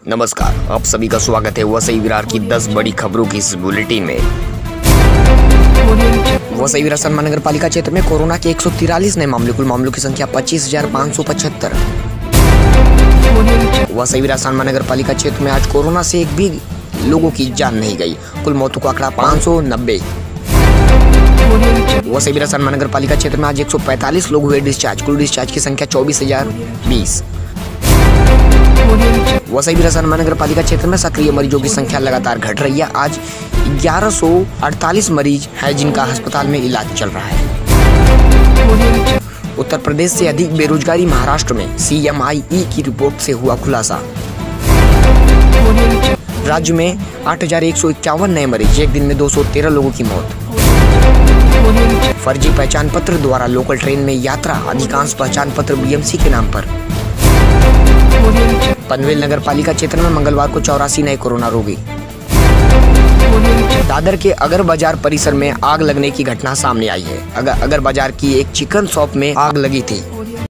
नमस्कार, आप सभी का स्वागत है वसई विरार की 10 बड़ी खबरों की इस बुलेटिन में। वसई विरार नगर पालिका क्षेत्र में कोरोना के 143 नए मामले, कुल मामलों की संख्या 25,575। वसई विरार नगर पालिका क्षेत्र में आज कोरोना से एक भी लोगों की जान नहीं गई, कुल मौतों का आंकड़ा 590। वसई विरार नगर पालिका क्षेत्र में आज 145 लोग हुए डिस्चार्ज, कुल डिस्चार्ज की संख्या 24,020। वसई विरार नगर पालिका क्षेत्र में सक्रिय मरीजों की संख्या लगातार घट रही है। आज 1148 मरीज हैं जिनका अस्पताल में इलाज चल रहा है। उत्तर प्रदेश से अधिक बेरोजगारी महाराष्ट्र में, CMIE की रिपोर्ट से हुआ खुलासा। राज्य में 8,151 नए मरीज, एक दिन में 213 लोगों की मौत। फर्जी पहचान पत्र द्वारा लोकल ट्रेन में यात्रा, अधिकांश पहचान पत्र BMC के नाम पर। पनवेल नगर पालिका क्षेत्र में मंगलवार को 84 नए कोरोना रोगी। दादर के अगर बाजार परिसर में आग लगने की घटना सामने आई है। अगर बाजार की एक चिकन शॉप में आग लगी थी।